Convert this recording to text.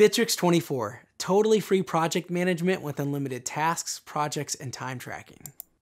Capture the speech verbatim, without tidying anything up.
Bitrix twenty-four, totally free project management with unlimited tasks, projects, and time tracking.